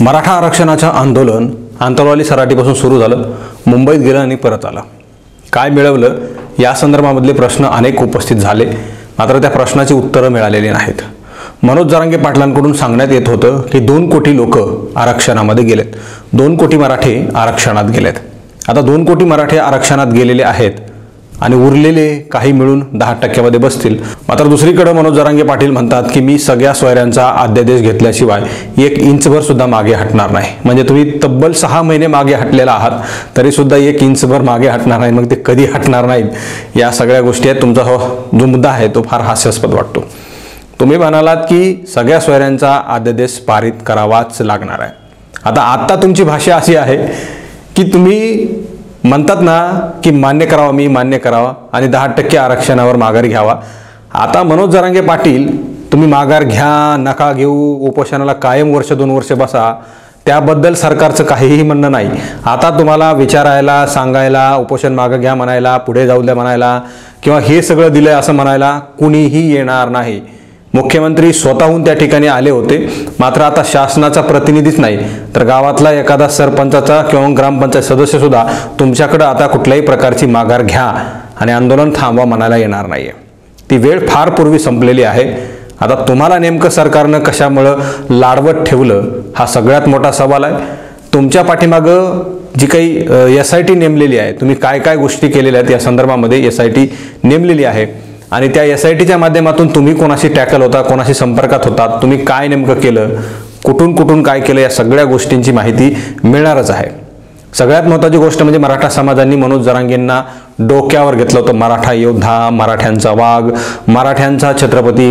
मराठा आरक्षणाचं आंदोलन आंतरवाली सराटीपासून सुरू झालं, मुंबईत गेलं आणि परत आलं. काय मिळवलं या संदर्भामधले प्रश्न अनेक उपस्थित झाले, मात्र त्या प्रश्नाची उत्तरं मिळालेली नाहीत. मनोज जरांगे पाटलांकडून सांगण्यात येत होतं की 2 कोटी लोक आरक्षणामध्ये गेलेत, 2 कोटी मराठे आरक्षणात गेलेत. आता 2 कोटी मराठे आरक्षणात गेलेले आहेत आणि उरलेले काही मिळून 10% बसतील. मात्र दुसरीकडे मनोज जरांगे पाटील म्हणतात की मी सगळ्या सोयऱ्यांचा अध्यादेश घेतल्याशिवाय 1 इंचभर सुद्धा मागे हटणार नाही. म्हणजे तुम्ही तब्बल 6 महिने मागे हटलेला आहात तरी सुद्धा 1 इंचभर मागे हटणार नाही. मग ते कधी हटणार नाहीत या सगळ्या गोष्टी आहेत. तुमचा जो मुद्दा आहे तो फार हास्यास्पद वाटतो. तुम्ही म्हणालात की सगळ्या सोयऱ्यांचा अध्यादेश पारित करावाच लागणार आहे. आता तुमची भाषा अशी आहे की तुम्ही म्हणतात ना की मान्य करावा, मी मान्य करावा आणि 10% आरक्षणावर माघार घ्यावा. आता मनोज जरांगे पाटील तुम्ही माघार घ्या नका घेऊ, उपोषणाला कायम वर्ष 2 वर्ष बसा, त्याबद्दल सरकारचं काहीही म्हणणं नाही. आता तुम्हाला विचारायला, सांगायला, उपोषण मागं घ्या म्हणायला, पुढे जाऊ द्या म्हणायला किंवा हे सगळं दिलंय असं म्हणायला कुणीही येणार नाही. मुख्यमंत्री स्वतःहून त्या ठिकाणी आले होते, मात्र आता शासनाचा प्रतिनिधीच नाही तर गावातला एखादा सरपंचाचा किंवा ग्रामपंचायत सदस्य सुद्धा तुमच्याकडे आता कुठल्याही प्रकारची माघार घ्या आणि आंदोलन थांबवा म्हणायला येणार नाहीये. ती वेळ फार पूर्वी संपलेली आहे. आता तुम्हाला नेमकं सरकारनं कशामुळं लाडवत ठेवलं हा सगळ्यात मोठा सवाल आहे. तुमच्या पाठीमागं जी काही SIT नेमलेली आहे, तुम्ही काय काय गोष्टी केलेल्या आहेत या संदर्भामध्ये SIT नेमलेली आहे आणि त्या SITच्या माध्यमातून तुम्ही कोणाशी टॅकल होता, कोणाशी संपर्कात होतात, तुम्ही काय नेमकं केलं, कुठून काय केलं या सगळ्या गोष्टींची माहिती मिळणारच आहे. सगळ्यात महत्त्वाची गोष्ट म्हणजे मराठा समाजांनी मनोज जरांगेंना डोक्यावर घेतलं होतं. मराठा योद्धा, मराठ्यांचा वाघ, मराठ्यांचा छत्रपती,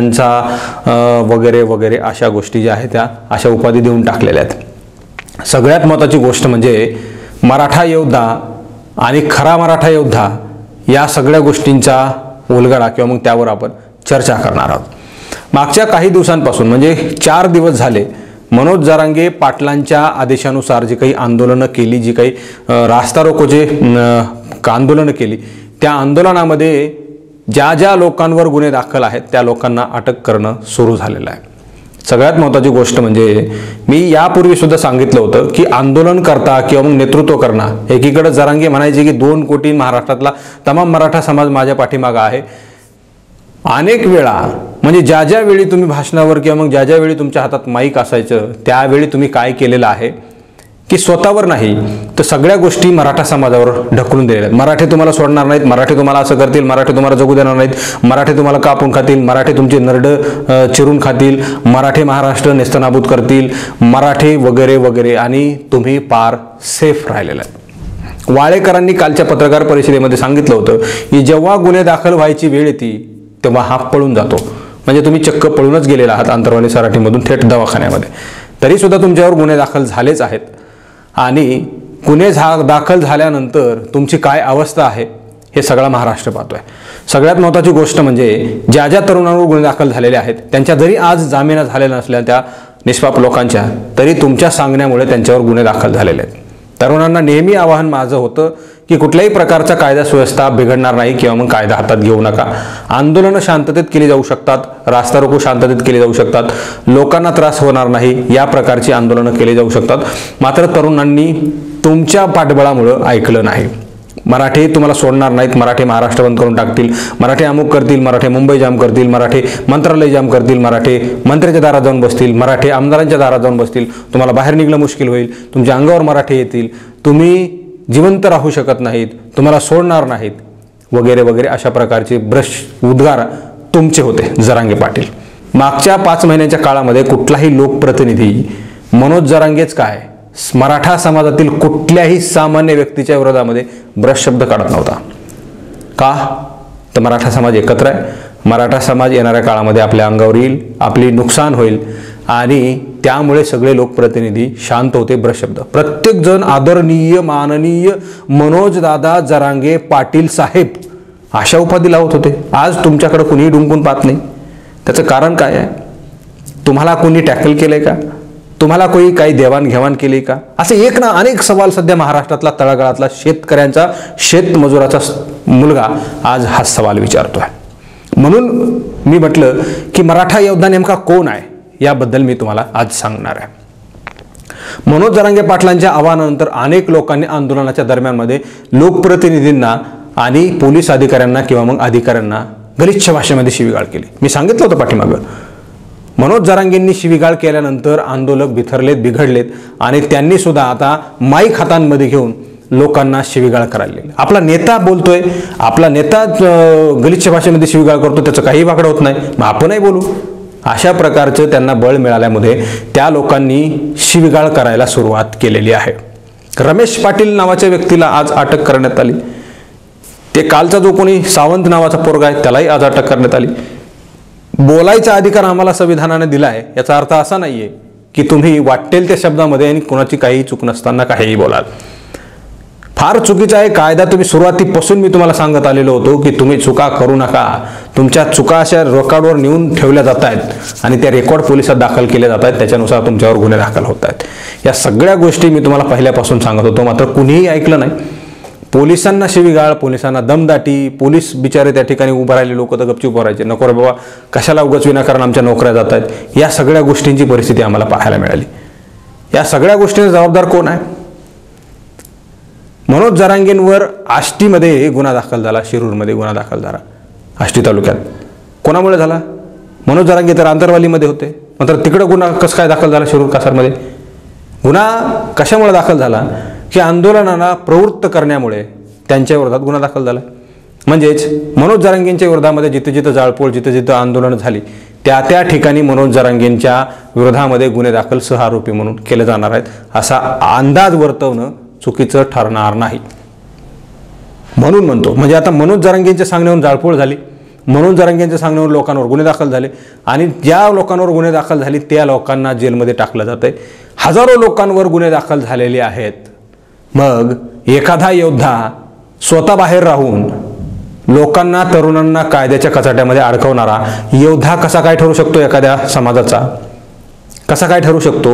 मराठ्यांचा वगैरे वगैरे अशा गोष्टी ज्या आहेत त्या अशा उपाधी देऊन टाकलेल्या आहेत. सगळ्यात महत्त्वाची गोष्ट म्हणजे मराठा योद्धा आणि खरा मराठा योद्धा या सगळ्या गोष्टींचा उलगडा किंवा मग त्यावर आपण चर्चा करणार आहोत. मागच्या काही दिवसांपासून म्हणजे 4 दिवस झाले मनोज जरांगे पाटलांच्या आदेशानुसार जी काही आंदोलनं केली, जी काही रास्ता रोकोचे आंदोलनं केली, त्या आंदोलनामध्ये ज्या लोकांवर गुन्हे दाखल आहेत त्या लोकांना अटक करणं सुरू झालेलं आहे. सगळ्यात महत्त्वाची गोष्ट म्हणजे मी यापूर्वी सुद्धा सांगितलं होतं की आंदोलन करता किंवा मग नेतृत्व करणं, एकीकडे जरांगे म्हणायचे की 2 कोटी महाराष्ट्रातला तमाम मराठा समाज माझ्या पाठीमागं आहे. अनेक वेळा म्हणजे ज्या वेळी तुम्ही भाषणावर किंवा मग ज्या वेळी तुमच्या हातात माईक असायचं त्यावेळी तुम्ही काय केलेलं आहे की स्वतःवर नाही तर सगळ्या गोष्टी मराठा समाजावर ढकलून दिलेल्या आहेत. मराठे तुम्हाला सोडणार नाहीत, मराठे तुम्हाला असं करतील, मराठे तुम्हाला जगू देणार नाहीत, मराठे तुम्हाला कापून खातील, मराठे तुमचे नरडं चिरून खातील, मराठे महाराष्ट्र नेस्तनाबूत करतील, मराठे वगैरे वगैरे आणि तुम्ही पार सेफ राहिलेला आहे. वाळेकरांनी कालच्या पत्रकार परिषदेमध्ये सांगितलं होतं की जेव्हा गुन्हे दाखल व्हायची वेळ येते तेव्हा हा पळून जातो. म्हणजे तुम्ही चक्क पळूनच गेलेला आहात आंतरवाली सराटीमधून थेट दवाखान्यामध्ये. तरीसुद्धा तुमच्यावर गुन्हे दाखल झालेच आहेत आणि गुन्हे दाखल झाल्यानंतर तुमची काय अवस्था आहे हे सगळा महाराष्ट्र पाहतोय. सगळ्यात महत्त्वाची गोष्ट म्हणजे ज्या तरुणांवर गुन्हे दाखल झालेले आहेत त्यांच्या जरी आज जामीन झालेल्या नसल्या त्या निष्पाप लोकांच्या, तरी तुमच्या सांगण्यामुळे त्यांच्यावर गुन्हे दाखल झालेले आहेत. तरुणांना नेहमी आवाहन माझं होतं की कुठल्याही प्रकारचा कायदा सुव्यवस्था बिघडणार नाही किंवा मग कायदा हातात घेऊ नका. आंदोलनं शांततेत केली जाऊ शकतात, रास्ता रोको शांततेत केली जाऊ शकतात, लोकांना त्रास होणार नाही या प्रकारची आंदोलनं केली जाऊ शकतात. मात्र तरुणांनी तुमच्या पाठबळामुळं ऐकलं नाही. मराठे तुम्हाला सोडणार नाहीत, मराठे महाराष्ट्र बंद करून टाकतील, मराठे अमुक करतील, मराठे मुंबई जाम करतील, मराठे मंत्रालय जाम करतील, मराठे मंत्र्याच्या दारात जाऊन बसतील, मराठे आमदारांच्या दारात जाऊन बसतील, तुम्हाला बाहेर निघणं मुश्किल होईल, तुमच्या अंगावर मराठे येतील, तुम्ही जिवंत राहू शकत नाहीत, तुम्हाला सोडणार नाहीत वगैरे वगैरे अशा प्रकारचे उद्गार तुमचे होते जरांगे पाटील. मागच्या 5 महिन्याच्या काळामध्ये कुठलाही लोकप्रतिनिधी मनोज जरांगेच काय मराठा समाजातील कुठल्याही सामान्य व्यक्तीच्या विरोधामध्ये ब्रश शब्द काढत नव्हता. का तर मराठा समाज एकत्र आहे. मराठा समाज येणाऱ्या काळामध्ये आपल्या अंगावर येईल, आपली नुकसान होईल आणि त्यामुळे सगळे लोकप्रतिनिधी शांत होते. ब्रश शब्द प्रत्येक जण आदरणीय माननीय मनोज दादा जरांगे पाटील साहेब अशा उपाधी लावत होते. आज तुमच्याकडे कुणीही डुंकून पाहत नाही. त्याचं कारण काय आहे? तुम्हाला कोणी टॅकल केलंय का? तुम्हाला कोणी काही देवाणघेवाण केली का? असे एक ना अनेक सवाल सध्या महाराष्ट्रातला तळागाळातला शेतकऱ्यांचा, शेतमजुराचा मुलगा आज हा सवाल विचारतोय. म्हणून मी म्हटलं की मराठा योद्धा नेमका कोण आहे याबद्दल मी तुम्हाला आज सांगणार आहे. मनोज जरांगे पाटलांच्या आवाहनानंतर अनेक लोकांनी आंदोलनाच्या दरम्यानमध्ये लोकप्रतिनिधींना आणि पोलीस अधिकाऱ्यांना किंवा मग अधिकाऱ्यांना गलिच्छ भाषेमध्ये शिवीगाळ केली. मी सांगितलं होतं पाठीमागं. मनोज जरांगेंनी शिवीगाळ केल्यानंतर आंदोलक बिथरलेत, बिघडलेत आणि त्यांनी सुद्धा आता माईक हातांमध्ये घेऊन लोकांना शिवीगाळ करायला. आपला नेता बोलतोय, आपला नेता गलिच्छ भाषेमध्ये शिवीगाळ करतो, त्याचं काही वाकडं होत नाही, मग आपणही बोलू. अशा प्रकारचं त्यांना बळ मिळाल्यामुळे त्या लोकांनी शिवीगाळ करायला सुरुवात केलेली आहे. रमेश पाटील नावाच्या व्यक्तीला आज अटक करण्यात आली. ते कालचा जो कोणी सावंत नावाचा पोरगा आहे त्यालाही आज अटक करण्यात आली. बोलायचा अधिकार आम्हाला संविधानाने दिला आहे याचा अर्थ असा नाहीये की तुम्ही वाटेल त्या शब्दामध्ये आणि कोणाची काही चूक नसताना काहीही बोलाल. फार चुकीचा आहे कायदा. तुम्ही सुरुवातीपासून मी तुम्हाला सांगत आलेलो होतो की तुम्ही चुका करू नका. तुमच्या चुका अशा रेकॉर्डवर नेऊन ठेवल्या जात आहेत आणि त्या रेकॉर्ड पोलिसात दाखल केल्या जात आहेत, त्याच्यानुसार तुमच्यावर गुन्हे दाखल होत आहेत. या सगळ्या गोष्टी मी तुम्हाला पहिल्यापासून सांगत होतो, मात्र कुणीही ऐकलं नाही. पोलिसांना शिवीगाळ, पोलिसांना दमदाटी, पोलीस बिचारे त्या ठिकाणी उभं राहिले, लोक तर गपचूप राहायचे, नको रे बाबा कशाला उगाच विनाकारण आमच्या नोकऱ्या जात आहेत. या सगळ्या गोष्टींची परिस्थिती आम्हाला पाहायला मिळाली. या सगळ्या गोष्टींचा जबाबदार कोण आहे? मनोज जरांगेंवर आष्टीमध्ये गुन्हा दाखल झाला, शिरूरमध्ये गुन्हा दाखल झाला. आष्टी तालुक्यात कोणामुळे झाला? मनोज जरांगे तर आंतरवालीमध्ये होते, मात्र तिकडं गुन्हा कसं काय दाखल झाला शिरूर कासारमध्ये? गुन्हा कशामुळे दाखल झाला की आंदोलनाला प्रवृत्त करण्यामुळे त्यांच्या विरोधात गुन्हा दाखल झाला. म्हणजेच मनोज जरांगेंच्या विरोधामध्ये जिथे जिथे जाळपोळ, जिथे जिथे आंदोलन झाली त्या त्या ठिकाणी मनोज जरांगेंच्या विरोधामध्ये गुन्हे दाखल सहआरोपी म्हणून केले जाणार आहेत असा अंदाज वर्तवणं चुकीचं ठरणार नाही म्हणून म्हणतो. म्हणजे आता मनोज जरांगेंच्या सांगण्यावरून जाळपोळ झाली, मनोज जरांगेंच्या सांगण्यावर लोकांवर गुन्हे दाखल झाले आणि ज्या लोकांवर गुन्हे दाखल झाले त्या लोकांना जेलमध्ये टाकलं जातंय. हजारो लोकांवर गुन्हे दाखल झालेले आहेत. मग एखादा योद्धा स्वतः बाहेर राहून लोकांना, तरुणांना कायद्याच्या कचाट्यामध्ये अडकवणारा योद्धा कसा काय ठरू शकतो? एखाद्या समाजाचा कसा काय ठरू शकतो?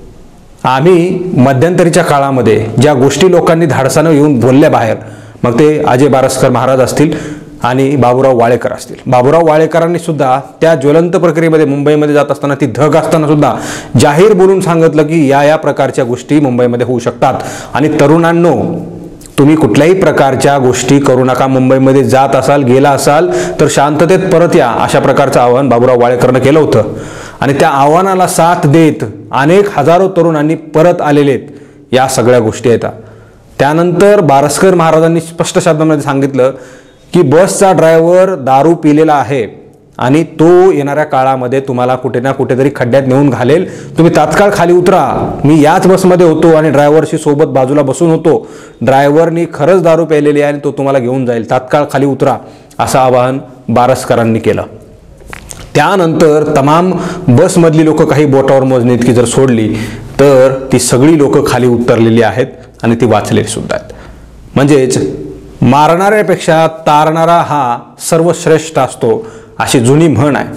आम्ही मध्यंतरीच्या काळामध्ये ज्या गोष्टी लोकांनी धाडसानं येऊन बोलल्या बाहेर, मग ते अजय बारस्कर महाराज असतील आणि बाबूराव वाळेकर असतील. बाबूराव वाळेकरांनी सुद्धा त्या ज्वलंत प्रक्रियेमध्ये मुंबईमध्ये जात असताना, ती धग असताना सुद्धा जाहीर बोलून सांगितलं की या प्रकारच्या गोष्टी मुंबईमध्ये होऊ शकतात आणि तरुणांनो तुम्ही कुठल्याही प्रकारच्या गोष्टी करू नका. मुंबईमध्ये जात असाल, गेला असाल तर शांततेत परत या, अशा प्रकारचं आवाहन बाबूराव वाळेकरनं केलं होतं. आणि त्या आव्हानाला साथ देत अनेक हजारो तरुणांनी परत आलेले आहेत. या सगळ्या गोष्टी आहेत. त्यानंतर बारस्कर महाराजांनी स्पष्ट शब्दांमध्ये सांगितलं की बसचा ड्रायव्हर दारू पिलेला आहे आणि तो येणाऱ्या काळामध्ये तुम्हाला कुठे ना कुठेतरी खड्ड्यात नेऊन घालेल, तुम्ही तात्काळ खाली उतरा. मी याच बसमध्ये होतो आणि ड्रायव्हरशी सोबत बाजूला बसून होतो, ड्रायव्हरनी खरंच दारू प्यायलेली आहे आणि तो तुम्हाला घेऊन जाईल, तात्काळ खाली उतरा, असं आवाहन बारस्करांनी केलं. त्यानंतर तमाम बसमधली लोक काही बोटावर मोजणी इतकी जर सोडली तर ती सगळी लोक खाली उतरलेली आहेत आणि ती वाचलेली सुद्धा आहेत. म्हणजेच मारणाऱ्यापेक्षा तारणारा हा सर्वश्रेष्ठ असतो, अशी जुनी म्हण आहे.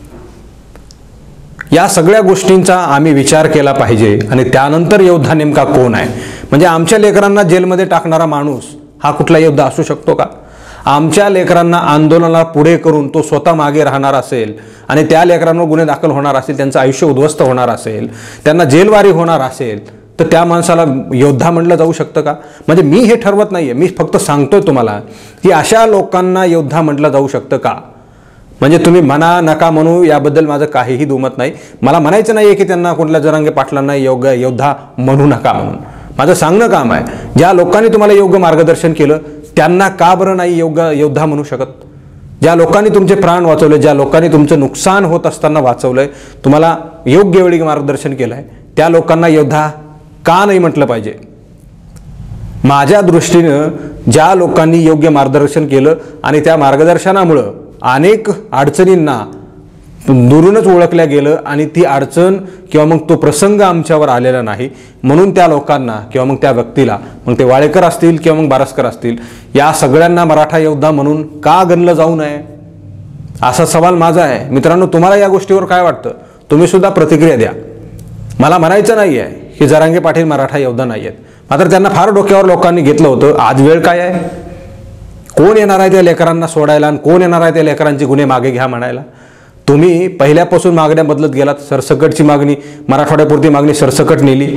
या सगळ्या गोष्टींचा आम्ही विचार केला पाहिजे आणि त्यानंतर योद्धा नेमका कोण आहे? म्हणजे आमच्या लेकरांना जेलमध्ये टाकणारा माणूस हा कुठला योद्धा असू शकतो का? आमच्या लेकरांना आंदोलनाला पुढे करून तो स्वतः मागे राहणार असेल आणि त्या लेकरांवर गुन्हे दाखल होणार असेल, त्यांचं आयुष्य उद्ध्वस्त होणार असेल, त्यांना जेलवारी होणार असेल, तर त्या माणसाला योद्धा म्हटलं जाऊ शकतं का? म्हणजे मी हे ठरवत नाहीये, मी फक्त सांगतोय तुम्हाला की अशा लोकांना योद्धा म्हटलं जाऊ शकतं का? म्हणजे तुम्ही म्हणा नका म्हणू, याबद्दल माझं काहीही दुमत नाही. मला म्हणायचं नाहीये की त्यांना कुठल्या जरांगे पाटलांना योद्धा म्हणू नका म्हणून. माझं सांगणं काम आहे, ज्या लोकांनी तुम्हाला योग्य मार्गदर्शन केलं त्यांना का बरं नाही योद्धा म्हणू शकत? ज्या लोकांनी तुमचे प्राण वाचवले, ज्या लोकांनी तुमचं नुकसान होत असताना वाचवलंय, तुम्हाला योग्य वेळी मार्गदर्शन केलंय, त्या लोकांना योद्धा का नाही म्हटलं पाहिजे? माझ्या दृष्टीनं ज्या लोकांनी योग्य मार्गदर्शन केलं आणि त्या मार्गदर्शनामुळं अनेक अडचणींना दुरूनच ओळखल्या गेलं आणि ती अडचण किंवा मग तो प्रसंग आमच्यावर आलेला नाही, म्हणून त्या लोकांना किंवा मग त्या व्यक्तीला, मग ते वाळेकर असतील किंवा मग बारस्कर असतील, या सगळ्यांना मराठा योद्धा म्हणून का गणलं जाऊ नये, असा सवाल माझा आहे. मित्रांनो, तुम्हाला या गोष्टीवर काय वाटतं? तुम्ही सुद्धा प्रतिक्रिया द्या. मला म्हणायचं नाही आहे की जरांगे पाटील मराठा योद्धा नाही आहेत, मात्र त्यांना फार डोक्यावर लोकांनी घेतलं होतं. आज वेळ काय आहे? कोण येणार आहे त्या लेकरांना सोडायला आणि कोण येणार आहे त्या लेकरांचे गुन्हे मागे घ्या म्हणायला? तुम्ही पहिल्यापासून मागण्या बदलत गेलात. सरसकटची मागणी, मराठवाड्यापुरती मागणी सरसकट नेली.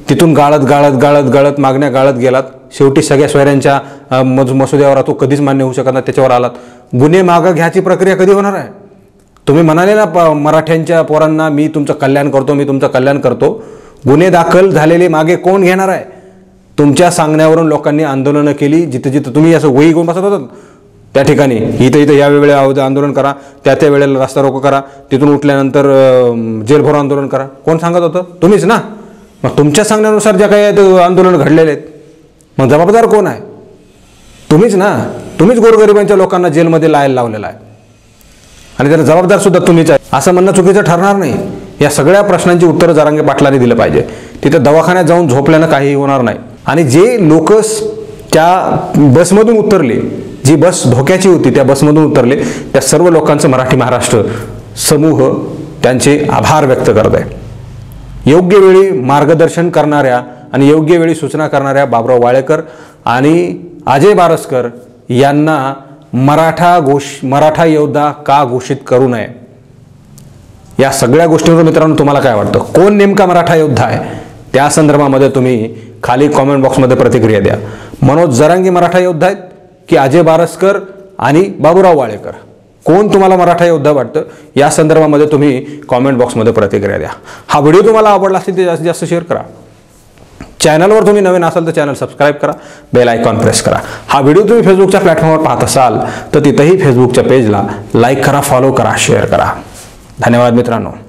तिथून गाळत मागण्या गाळत गेलात. शेवटी सगळ्या सोयऱ्यांच्या मसुद्यावर तो कधीच मान्य होऊ शकत नाही, त्याच्यावर आलात. गुन्हे मागं घ्यायची प्रक्रिया कधी होणार आहे? तुम्ही म्हणाले ना मराठ्यांच्या पोरांना मी तुमचं कल्याण करतो. गुन्हे दाखल झालेले मागे कोण घेणार आहे? तुमच्या सांगण्यावरून लोकांनी आंदोलनं केली. जिथं तुम्ही असं वही घेऊन बसत होतात त्या ठिकाणी इथं या वेळेला आंदोलन करा, त्या वेळेला रस्ता रोको करा, तिथून उठल्यानंतर जेल भरो आंदोलन करा. कोण सांगत होतं? तुम्हीच ना. मग तुमच्या सांगण्यानुसार ज्या काही आंदोलन घडलेले आहेत, मग जबाबदार कोण आहे? तुम्हीच ना. तुम्हीच गोरगरिबांच्या लोकांना जेलमध्ये लायला लावलेला आहे आणि त्याला जबाबदार सुद्धा तुम्हीच आहे असं म्हणणं चुकीचं ठरणार नाही. या सगळ्या प्रश्नांची उत्तरं जरांगे पाटलांनी दिलं पाहिजे. तिथं दवाखान्यात जाऊन झोपल्यानं काहीही होणार नाही. आणि जे लोक त्या बसमधून उतरले, जी बस धोक्याची होती त्या बसमधून उतरले, त्या सर्व लोकांचं मराठी महाराष्ट्र समूह त्यांचे आभार व्यक्त करत आहे. योग्य वेळी मार्गदर्शन करणाऱ्या आणि योग्य वेळी सूचना करणाऱ्या बाबुराव वाळेकर आणि अजय बारसकर यांना मराठा योद्धा का घोषित करू नये? या सगळ्या गोष्टींवर मित्रांनो तुम्हाला काय वाटतं? कोण नेमका मराठा योद्धा आहे? त्या संदर्भामध्ये तुम्ही खाली कॉमेंट बॉक्समध्ये प्रतिक्रिया द्या. मनोज जरांगे मराठा योद्धा आहेत की अजय बारसकर आणि बाबुराव वाळेकर? कोण तुम्हाला मराठा योद्धा वाटतं? या संदर्भामध्ये तुम्ही कॉमेंट बॉक्समध्ये प्रतिक्रिया द्या. हा व्हिडिओ तुम्हाला आवडला असेल तर जास्तीत जास्त शेअर करा. चॅनलवर तुम्ही नवीन असाल तर चॅनल सबस्क्राईब करा, बेल आयकॉन प्रेस करा. हा व्हिडिओ तुम्ही फेसबुकच्या प्लॅटफॉर्मवर पाहत असाल तर तिथंही फेसबुकच्या पेजला लाईक करा, फॉलो करा, शेअर करा. धन्यवाद मित्रांनो.